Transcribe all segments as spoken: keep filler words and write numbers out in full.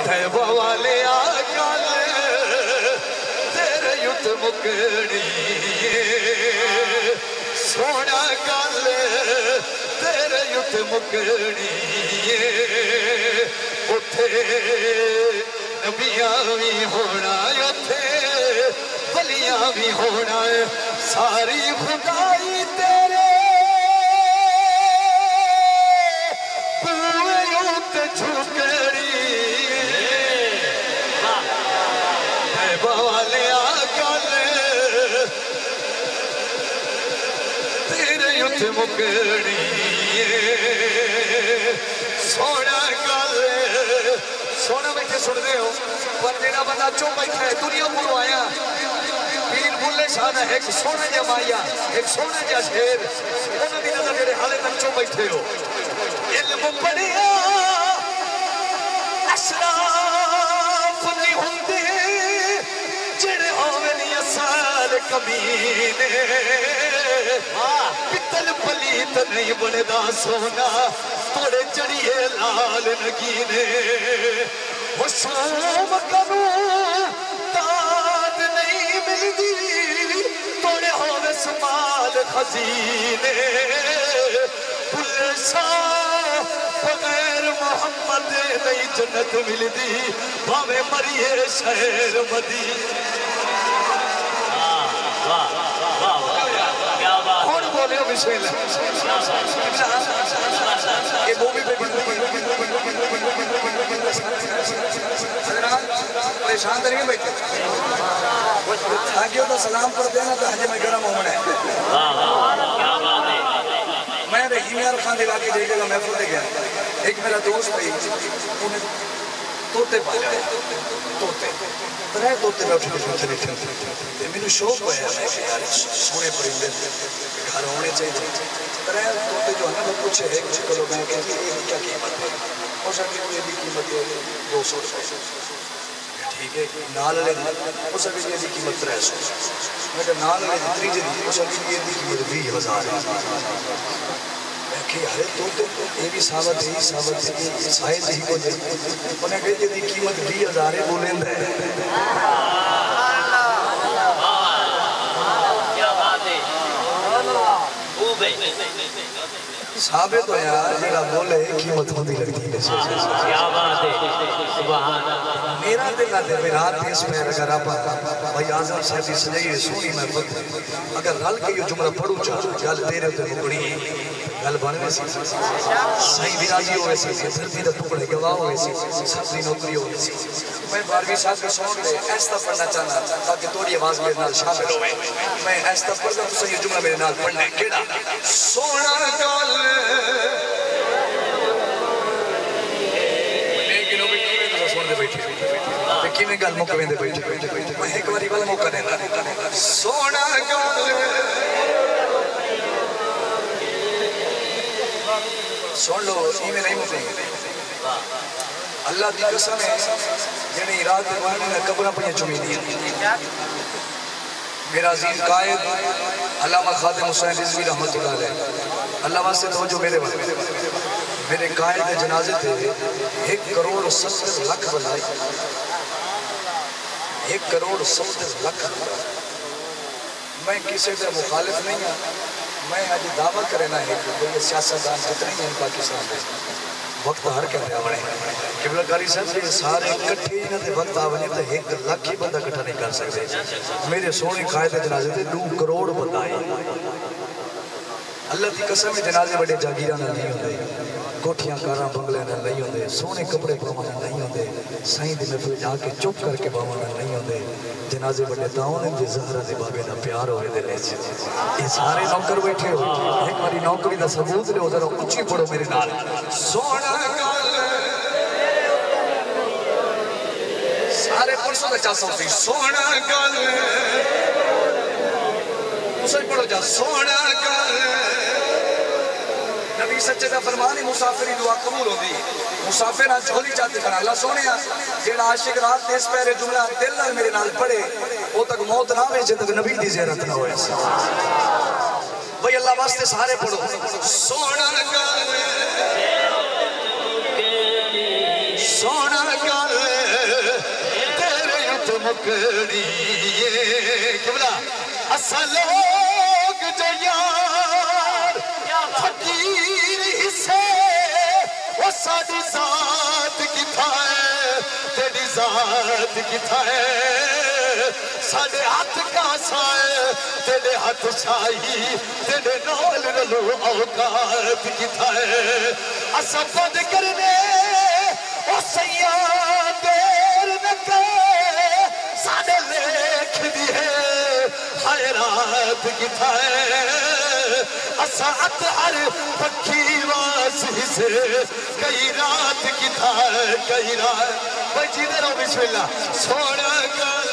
تیبہ والے آگل تیرے یت مکڑی سونا گل تیرے یت مکڑی اتھے نبیاں بھی ہونا اتھے ولیاں بھی ہونا ساری خدائی تیرے پوئے یت جھکڑی تیبہ والے آگل تیرے یت مکڑی سونا گل سونا بیٹھے سن دے ہو پر جیڑا بندہ چو بیٹھا ہے دنیا کو آیا پیر بھولے شاہ ہے ایک سونا جا مایا ایک سونا جا شیر انہوں دی نظر جیڑے حالے تک چو بیٹھے ہو علم پڑھیا اشراف نہیں ہوندے جیڑے ہوئے نہیں اصال کمینے پتل پلیت نہیں بندہ سونا توڑے چڑیے لال نگینے حسوم کنو داد نہیں ملدی توڑے ہوئے سمال خزینے پلسا بغیر محمد نہیں جنت ملدی بھاوے مریے شہر مدی کون بولے ہو بسم اللہ یہ مومی پہ پریشان تر نہیں بیٹھے آگے ہوتا سلام پڑھتے ہیں نا تو حجم گرم ہومن ہے میں رحیم یار خان دے لاکے جائے گا محفوظ دے گیا ایک میرا دوست ہے انہیں توتے پایا توتے ترہ توتے میں اٹھے اٹھے اٹھے اٹھے میں نے شوق ہویا ہے کہ یار سونے پرندے گھر ہونے چاہیے ترہ توتے جو ہے نا وہ پوچھے ہے کچھ کلو میں کہ یہ کیا قیمت ہے اور سکتے ہیں یہ بھی قیمت ہے دو سو روپے ٹھیک ہے نال لے ہو سکتے ہیں یہ بھی قیمت ترہ سو میں کہ نال لے تری جدی ہو سکتے ہیں یہ بھی قیمت بھی ہزار ہے میں کہ یارے تو یہ بھی ثابت ہے ثابت ہے یہ سائز ہی کو جائے انہیں کہ یہ بھی قیمت بھی ہزار ہے بولیں دے ثابت ہو یار جیڑا بولے قیمت ہوندی لگتی ہے میرا دل نہ دے میرا ہاتھ اس پہ اگر آپ بھائی آزم صاحبی سجائی سونی میں فکر اگر رل کے یہ جملہ پڑھو چاہو گل تیرے تے مکڑی گل بنوے سی صحیح بھی ہوئے سی دھرتی دا ٹکڑے گواہ ہوئے سی سبزی نوکری ہوئے سی میں بارویں سال کے سون دے ایسا پڑھنا چاہنا تاکہ توڑی آواز میرے نال شامل ہوئے میں ایسا پڑھنا تو صحیح جملہ میرے نال پڑھنے کیڑا سونا گل لیکن وہ بھی کیویں تو سن دے بیٹھے تے کیویں گل مکویں دے بیٹھے میں ایک باری والا موقع دینا سونا گل سن لو ای میں نہیں مکیں اللہ دی قسم ہے یعنی رات دیوانی نے قبرہ پہ چمی دی میرا عظیم قائد علامہ خادم حسین رضوی رحمت اللہ علیہ اللہ واسطے توجہ میرے وقت میرے قائد جنازے تھے ایک کروڑ ستر لکھ بلائی ایک کروڑ ستر لکھ میں کسی سے مخالف نہیں ہوں میں آج دعویٰ کرنا ہے کہ یہ سیاستدان جتنے ہیں پاکستان میں وقت ہر کہتے ہیں بڑے قبلہ کاری صاحب یہ سارے کٹھے انہوں نے وقت آوانی تو ایک لاکھ ہی بندہ کٹھا نہیں کر سکتے میرے سونے قائد جنازے تھے دو کروڑ بندہ آئے اللہ کی قسم جنازے بڑے جاگیرانہ نہیں ہوتے کوٹھیاں کاراں بنگلے نہ نہیں ہوتے سونے کپڑے پروانا نہیں ہوتے سائیں دی محفل جا کے چپ کر کے باوانا نہیں ہوتے جنازے بڑے داؤں دے زہرہ دے بابے دا پیار ہوئے دے لے یہ سارے نوکر بیٹھے ہو ایک باری نوکری دا ثبوت لے ادھر اونچی پڑھو میرے نال سونا گل سارے پرسوں دا چاہ سکتی سونا گل اسے پڑھو جا سونا گل نبی سچے دا فرمانی مسافری دعا قبول ہوندی مسافر آج جھولی چاہتے کھنا اللہ سونے جیڑا عاشق رات تیس پہرے جملہ دل نال میرے نال پڑھے وہ تک موت نہ ہوئے جب تک نبی دی زیارت نہ ہوئے بھئی اللہ واسطے سارے پڑھو سونا گل سونا گل مکڑی قبلہ اسا لوگ جو یار فقیر حصے وہ ساڑی ذات کتا ہے تیری ذات کتا ہے ساڑے ہاتھ کاسا ہے تیرے ہاتھ شاہی تیرے نال رلو اوقات کتا ہے اسا بند کرنے او سیاں دیر نکے ساڑے لیکھ دی ہے خیرات کتا ہے اسا اتحر پکھی واسی سے کئی رات کتا ہے کئی رات بھائی جیدے رہو بسم اللہ سوڑا گل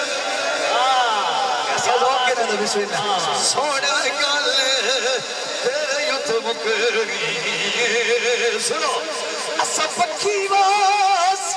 ایسا لوگ کے رہو بسم اللہ سوڑا گل تیرے یوت مکڑی سنو اسا پکھی واس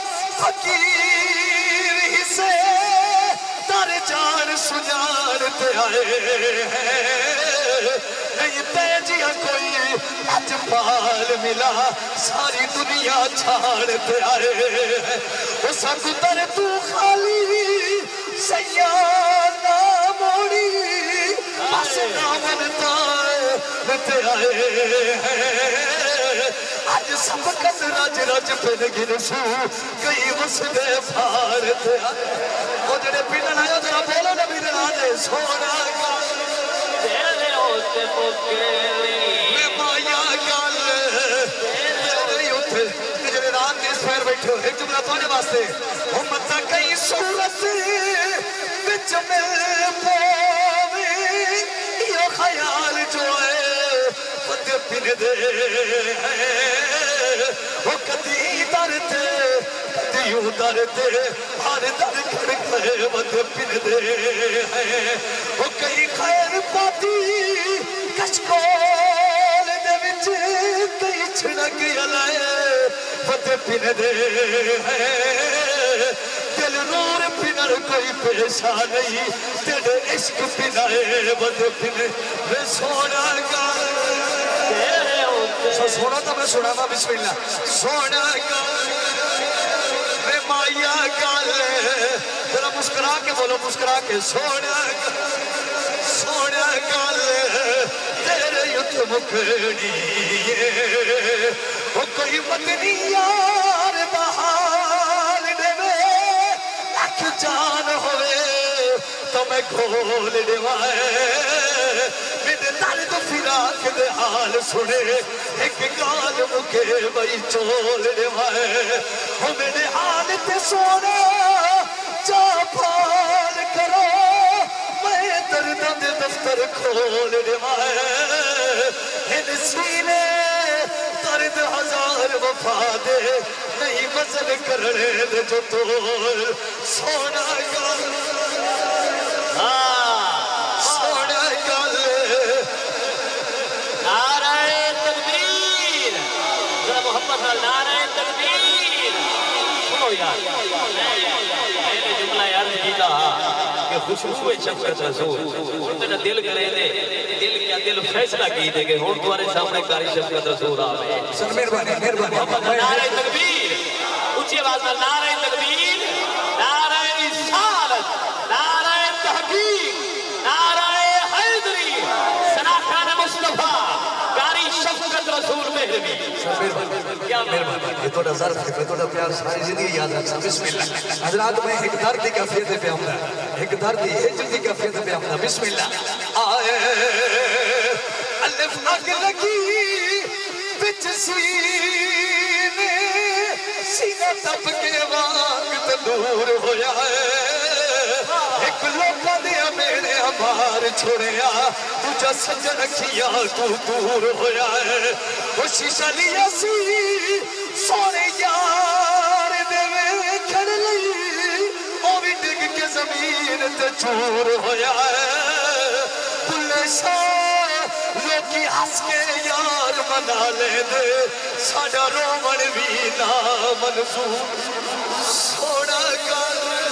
فقیر ہی سے تار جان سجارتے آئے ہیں نہیں پیجیا کوئی آج پال ملا ساری دنیا چھاڑتے آئے ہیں اس اکتر تو خالی سیانہ موڑی بس نامنتا رہتے آئے ہیں آج سب کس راج راج پھر گرسو کئی مسدے پھارتے آئے وہ جڑے پیڑن آئے جڑا بولو نبی دن آنے سونا گا تیرے ہوتے مکیلی میں مایا گال تیرے ہوتے جڑے رات اس پیر بیٹھے ہو ایک جملہ تو آنے واسطے امتا کئی صورت بچ مل پوے یہ خیال جو ہے پتے پینے دے وہ کدی درتے کدی ادھرتے ہر در کھڑکے پتے پینے دے وہ کئی خیر پاتی کشکول دے وچ کئی چھڑک علائے پتے پینے دے دل رور پینر کوئی پیشا نہیں تیرے عشق پینائے پتے پینے میں سونا گا سونا تو میں سنا تھا بسم اللہ سونا گال میں مایا گال ذرا مسکرا کے بولو مسکرا کے سونا گال سونا گال تیرے یوت مکڑی وہ کوئی مدنی یار بحال دے میں لکھ جان ہوئے تو میں گھول دیوائے میرے درد فراق دے حال سنے ایک گال مکے بھائی چول دیوائے وہ میرے حال تے سونا جا پال کرو میں درد دے دفتر کھول دیوائے ان سینے درد ہزار وفا دے نہیں مزل کرنے دے جو تول سونا گال سونا گال نعرہ تکبیر ذرا محمد نعرہ تکبیر سنو یار میں نے جملہ یاد کیتا کہ خوشبو شفقت رسول تیرا دل کرے دے دل کیا دل فیصلہ کی دے کہ ہون تمہارے سامنے کاری شفقت رسول آوے سر مہربانی مہربانی محمد نعرہ تکبیر اونچی آواز میں نعرہ تکبیر نعرہ رسالت نعرہ تحقیق نعرہ حیدری سناخان مصطفیٰ کاری شفقت رسول مہربی سر مہربانی مہربانی یہ توڑا ظرف ہے توڑا پیار ساری زندگی یاد رکھتا بسم اللہ حضرات میں ایک درد کی کفیت پہ آمدہ ایک درد کی ہجر کی کفیت پہ آمدہ بسم اللہ آئے الف اگ لگی بچ سینے سینہ تب کے وقت دور ہویا ہے ایک لوگا دیا میرے ہمار چھوڑیا تجھا سجن کیا تو دور ہویا ہے وہ شیشہ لیا سی سونے یار دے میں کھڑ لئی او بھی ڈگ کے زمین تے چور ہویا ہے بلے شاہ لوگی ہس کے یار منا لے دے ساڑا رومن بھی نا منظور سوڑا گال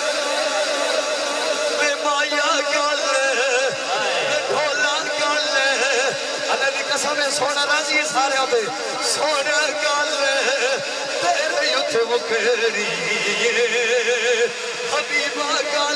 میں مایا گال ڈھولا گال اللہ دی قسم سونا راضی سارے ہوتے سونا گال تیرے یوت مکڑی حبیبہ گال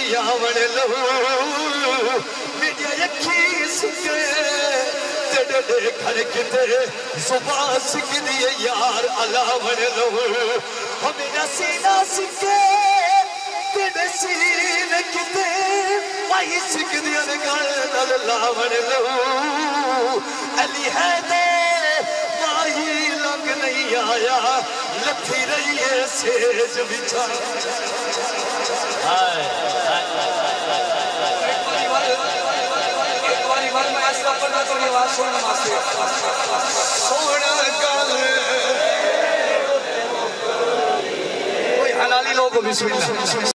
آون لو میڈیا یکی سکے تیڑے دے کھڑکتے زبان سکھ دیئے یار علاون لو ہمیں سینہ سکے تیڑے سینے کتے پائی سکھ دیئے نگل لاون لو علی ہے دے ماہی لگ نہیں آیا لکھی رہی ہے سیج بچھا ایک باری بار میں ایسا پڑھنا تو یہ آواز سونا ماستے سونا کال کوئی حلالی لوگو بسم اللہ